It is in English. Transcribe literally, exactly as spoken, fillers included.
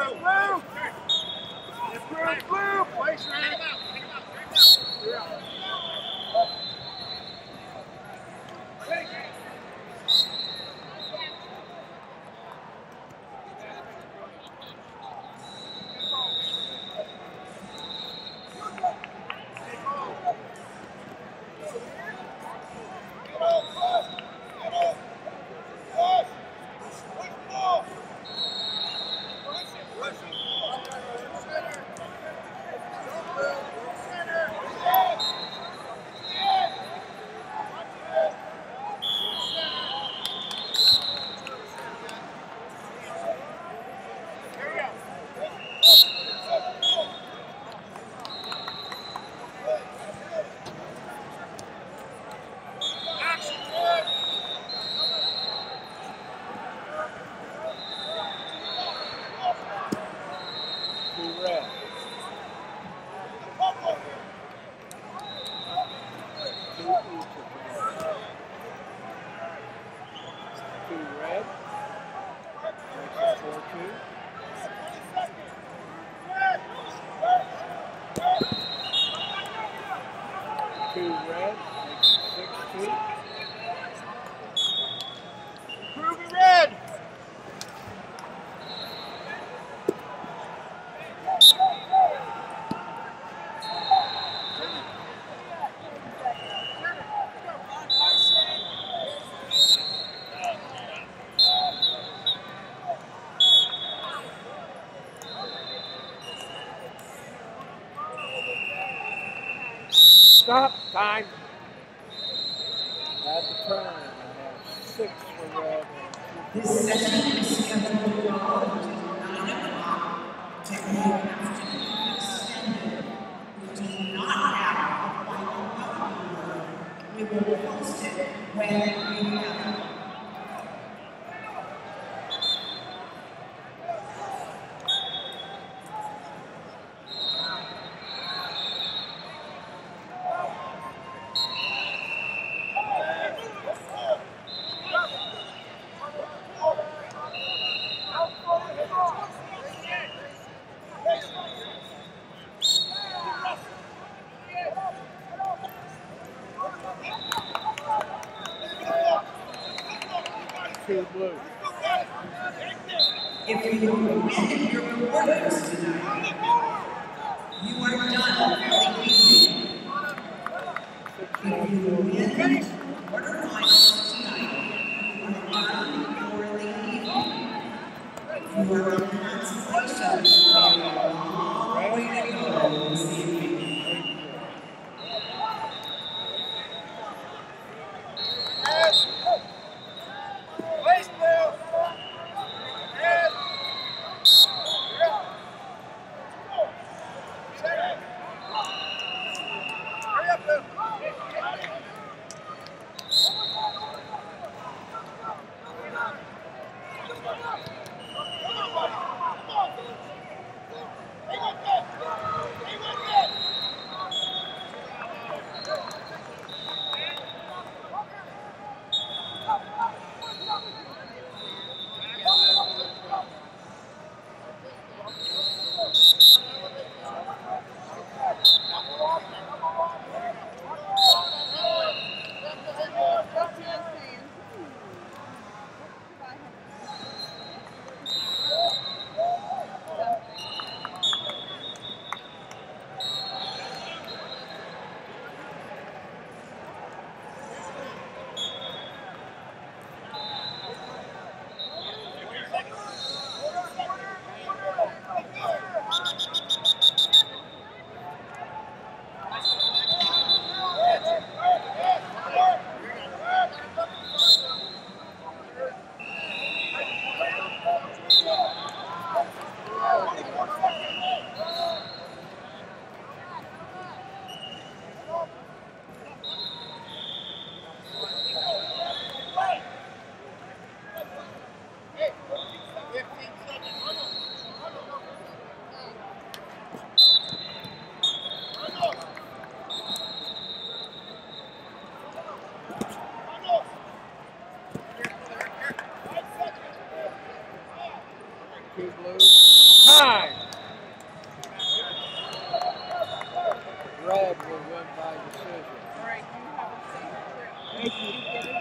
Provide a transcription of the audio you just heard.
Stop. Time. At the turn, I have six for red. This session is scheduled to go until nine o'clock. Today afternoon extended. We do not have a final number. We will post it when we have it. If you win your quarters tonight, you are done for the evening. If you win quarterfinals tonight, you are done for the evening. You are in consolation, you have a long way to go this evening. Time. Red will win by decision. All right, you have a safe trip. Thank you.